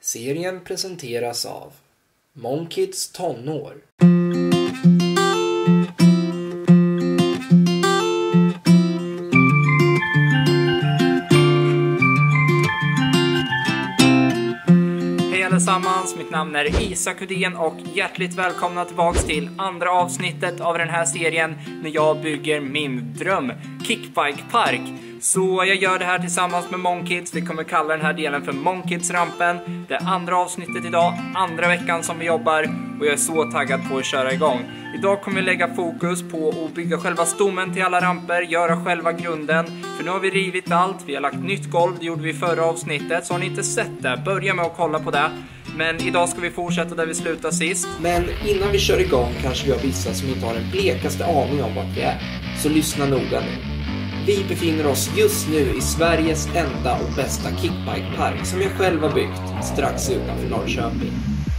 Serien presenteras av Monkids tonår. Hej allesammans, mitt namn är Isak Udén och hjärtligt välkomna tillbaks till andra avsnittet av den här serien när jag bygger min dröm kickbikepark. Så jag gör det här tillsammans med Monkids. Vi kommer kalla den här delen för Monkids-rampen. Det är andra avsnittet idag, andra veckan som vi jobbar och jag är så taggad på att köra igång. Idag kommer vi lägga fokus på att bygga själva stommen till alla ramper, göra själva grunden. För nu har vi rivit allt, vi har lagt nytt golv, det gjorde vi i förra avsnittet. Så har ni inte sett det, börja med att kolla på det. Men idag ska vi fortsätta där vi slutade sist. Men innan vi kör igång kanske vi har vissa som inte har den blekaste aning om vart vi är. Så lyssna noga nu. Vi befinner oss just nu i Sveriges enda och bästa kickbikepark som jag själv har byggt strax utanför Norrköping.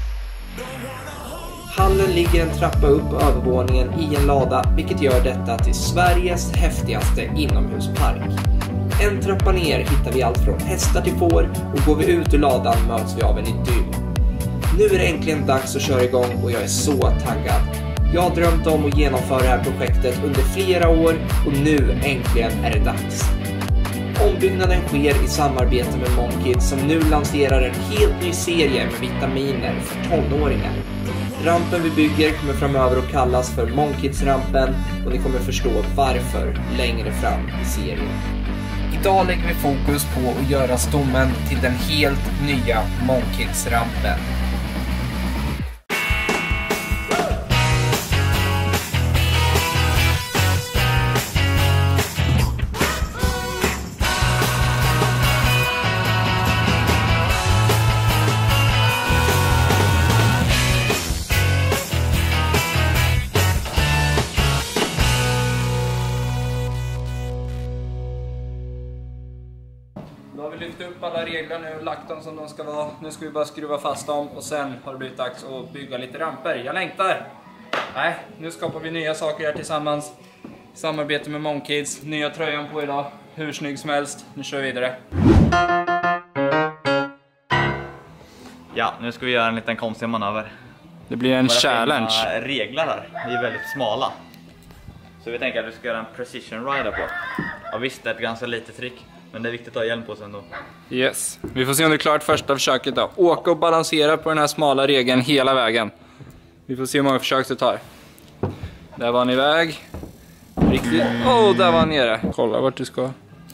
Hallen ligger en trappa upp på övervåningen i en lada, vilket gör detta till Sveriges häftigaste inomhuspark. En trappa ner hittar vi allt från hästar till får och går vi ut ur ladan möts vi av en idyll. Nu är det äntligen dags att köra igång och jag är så taggad. Jag har drömt om att genomföra det här projektet under flera år och nu äntligen är det dags. Ombyggnaden sker i samarbete med Monkids som nu lanserar en helt ny serie med vitaminer för tonåringar. Rampen vi bygger kommer framöver att kallas för Monkids-rampen och ni kommer förstå varför längre fram i serien. Idag lägger vi fokus på att göra stommen till den helt nya Monkids-rampen. Då har vi lyft upp alla regler nu, lagt dem som de ska vara. Nu ska vi bara skruva fast dem och sen har det blivit dags att bygga lite ramper. Jag längtar! Nej, nu skapar vi nya saker här tillsammans. Samarbete med Monkids, nya tröjan på idag. Hur snygg som helst. Nu kör vi vidare. Ja, nu ska vi göra en liten konstig manöver. Det blir en challenge. Regler här, vi är väldigt smala. Så vi tänker att vi ska göra en precision rider på. Ja visst, det är ett ganska litet trick. Men det är viktigt att ha hjälm på sig ändå. Yes, vi får se om det är klart första försöket då. Åka och balansera på den här smala regeln hela vägen. Vi får se hur många försök det tar. Där var han iväg. Riktigt. Där var han nere. Kolla vart du ska.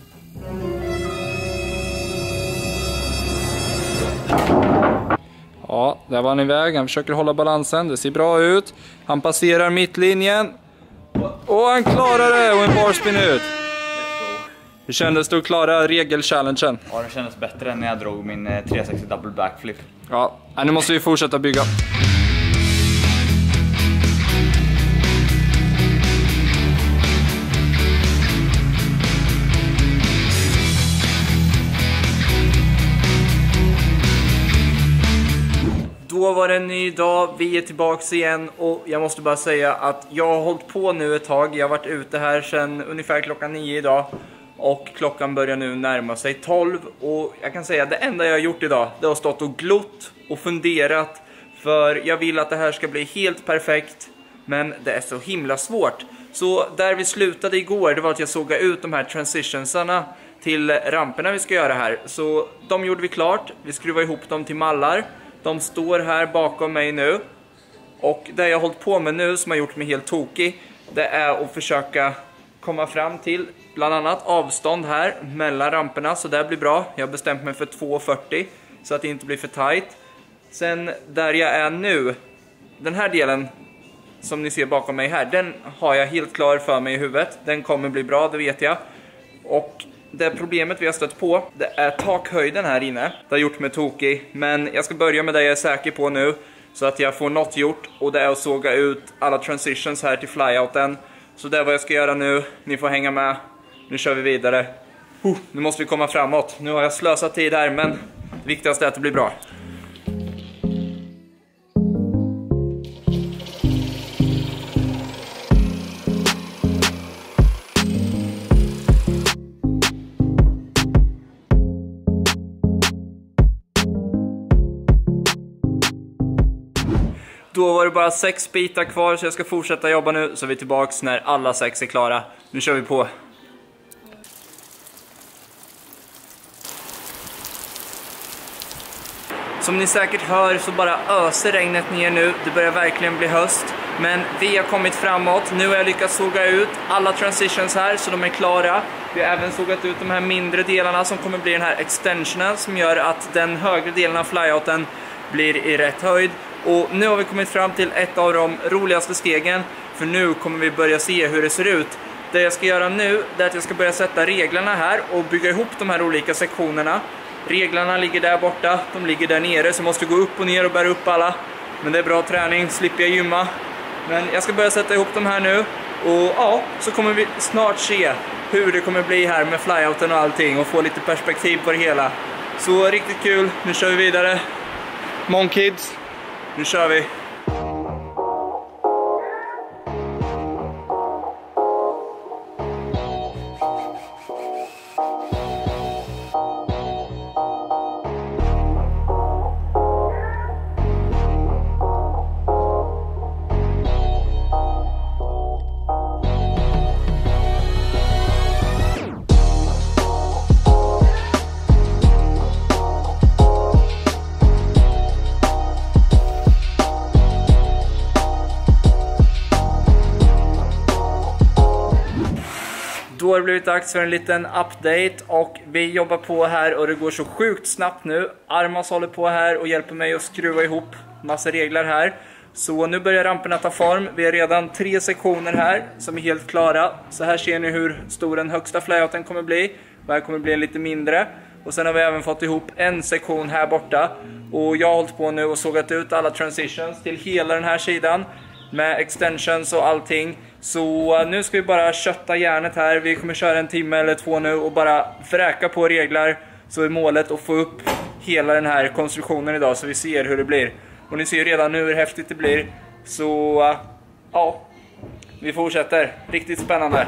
Ja, där var han iväg. Han försöker hålla balansen. Det ser bra ut. Han passerar mittlinjen. Och han klarar det. Och en barspin ut. Hur kändes det att klara regelchallengen? Ja, det kändes bättre än när jag drog min 360 double backflip. Ja, nu måste vi fortsätta bygga. Då var det en ny dag, vi är tillbaka igen och jag måste bara säga att jag har hållit på nu ett tag. Jag har varit ute här sedan ungefär klockan 9 idag. Och klockan börjar nu närma sig 12 och jag kan säga att det enda jag har gjort idag det har stått och glott och funderat. För jag vill att det här ska bli helt perfekt, men det är så himla svårt. Så där vi slutade igår det var att jag såg ut de här transitionsarna till ramperna vi ska göra här. Så de gjorde vi klart, vi skruvade ihop dem till mallar. De står här bakom mig nu. Och det jag har hållit på med nu som har gjort mig helt tokig, det är att försöka komma fram till bland annat avstånd här mellan ramperna, så det blir bra. Jag har bestämt mig för 2,40 så att det inte blir för tight. Sen där jag är nu, den här delen som ni ser bakom mig här, den har jag helt klar för mig i huvudet. Den kommer bli bra, det vet jag. Och det problemet vi har stött på, det är takhöjden här inne. Det har gjort mig tokig, men jag ska börja med det jag är säker på nu så att jag får något gjort, och det är att såga ut alla transitions här till flyouten. Så det är vad jag ska göra nu, ni får hänga med. Nu kör vi vidare. Nu måste vi komma framåt. Nu har jag slösat tid här, men det viktigaste är att det blir bra. Då var det bara 6 bitar kvar så jag ska fortsätta jobba nu. Så vi är tillbaks när alla 6 är klara. Nu kör vi på. Som ni säkert hör så bara öser regnet ner nu. Det börjar verkligen bli höst. Men vi har kommit framåt. Nu har jag lyckats såga ut alla transitions här så de är klara. Vi har även sågat ut de här mindre delarna som kommer bli den här extensionen som gör att den högre delen av flyouten blir i rätt höjd. Och nu har vi kommit fram till ett av de roligaste stegen. För nu kommer vi börja se hur det ser ut. Det jag ska göra nu är att jag ska börja sätta reglerna här och bygga ihop de här olika sektionerna. Reglerna ligger där borta, de ligger där nere så jag måste gå upp och ner och bära upp alla. Men det är bra träning, slipper jag gymma. Men jag ska börja sätta ihop de här nu. Och ja, så kommer vi snart se hur det kommer bli här med flyouten och allting. Och få lite perspektiv på det hela. Så riktigt kul, nu kör vi vidare. Mon kids, nu kör vi. Då har det blivit dags för en liten update och vi jobbar på här och det går så sjukt snabbt nu. Armas håller på här och hjälper mig att skruva ihop massa regler här. Så nu börjar ramperna ta form. Vi har redan 3 sektioner här som är helt klara. Så här ser ni hur stor den högsta flyouten kommer bli. Och här kommer bli en lite mindre. Och sen har vi även fått ihop en sektion här borta. Och jag har hållit på nu och sågat ut alla transitions till hela den här sidan. Med extensions och allting. Så nu ska vi bara kötta järnet här. Vi kommer köra 1 timme eller 2 nu och bara fräka på regler. Så är målet att få upp hela den här konstruktionen idag så vi ser hur det blir. Och ni ser ju redan nu hur häftigt det blir. Så ja, vi fortsätter. Riktigt spännande.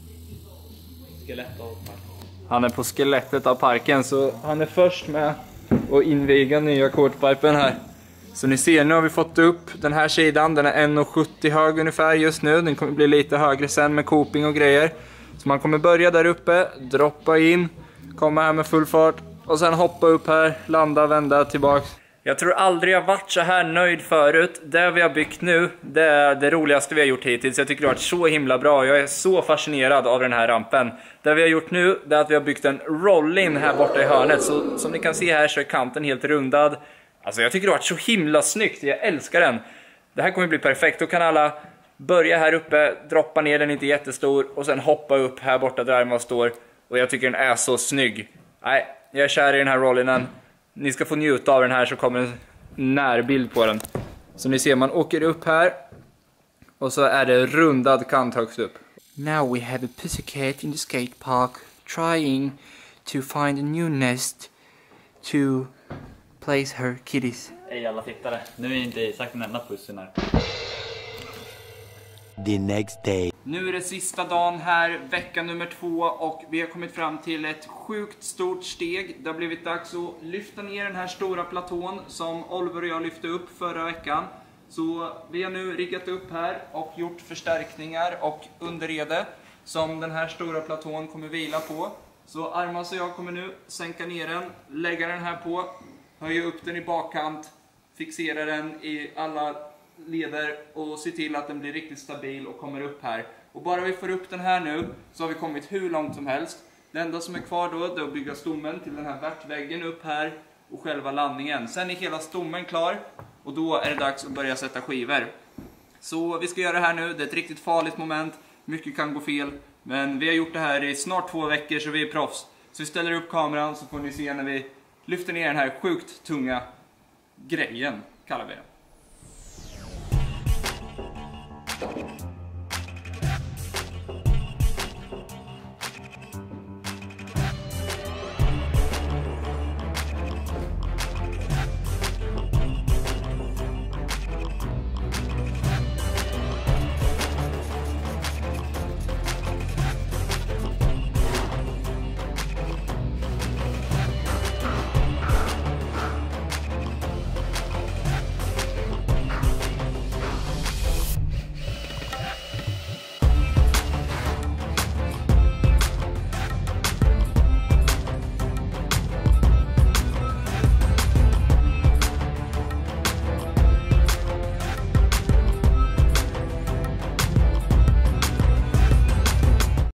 Han är på skelettet av parken så han är först med att inviga nya quarterpipen här. Så ni ser, nu har vi fått upp den här sidan. Den är 1,70 hög ungefär just nu. Den kommer bli lite högre sen med coping och grejer. Så man kommer börja där uppe, droppa in, komma här med full fart och sen hoppa upp här, landa, vända, tillbaks. Jag tror aldrig jag varit så här nöjd förut. Det vi har byggt nu, det är det roligaste vi har gjort hittills. Jag tycker det har varit så himla bra. Jag är så fascinerad av den här rampen. Det vi har gjort nu, det är att vi har byggt en roll-in här borta i hörnet. Så som ni kan se här så är kanten helt rundad. Alltså jag tycker det har varit så himla snyggt. Jag älskar den. Det här kommer bli perfekt. Då kan alla börja här uppe, droppa ner den inte jättestor och sen hoppa upp här borta där man står. Och jag tycker den är så snygg. Nej, jag är kär i den här rollinen. Ni ska få njuta av den här så kommer en närbild på den. Så ni ser, man åker upp här och så är det rundad kant högst upp. Now we have a pussycat in the skate park trying to find a new nest to place her kitties. Hej alla tittare, nu är inte Isak den enda pussen här. The next day. Nu är det sista dagen här, vecka nummer 2 och vi har kommit fram till ett sjukt stort steg. Det har blivit dags att lyfta ner den här stora platån som Oliver och jag lyfte upp förra veckan. Så vi har nu riggat upp här och gjort förstärkningar och underrede som den här stora platån kommer vila på. Så Armas och jag kommer nu sänka ner den, lägga den här på, höja upp den i bakkant, fixera den i alla leder och se till att den blir riktigt stabil och kommer upp här. Och bara vi får upp den här nu så har vi kommit hur långt som helst. Det enda som är kvar då är att bygga stommen till den här värtväggen upp här och själva landningen. Sen är hela stommen klar och då är det dags att börja sätta skivor. Så vi ska göra det här nu, det är ett riktigt farligt moment, mycket kan gå fel. Men vi har gjort det här i snart 2 veckor så vi är proffs. Så vi ställer upp kameran så får ni se när vi lyfter ner den här sjukt tunga grejen, kallar vi det.